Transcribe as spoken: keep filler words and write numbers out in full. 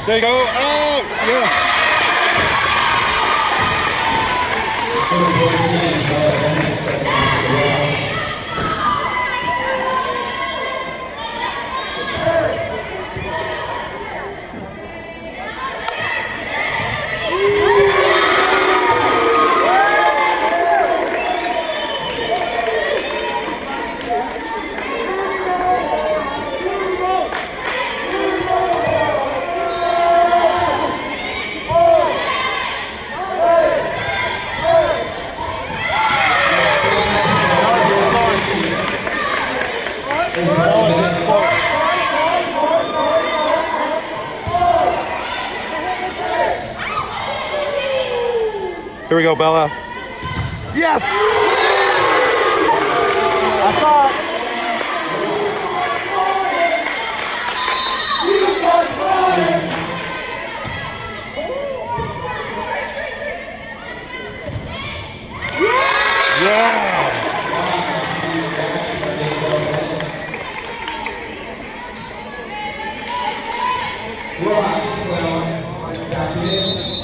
There you go. Oh, yes. Here we go, Bella. Yes! I thought. Yeah! Relax, well, back in.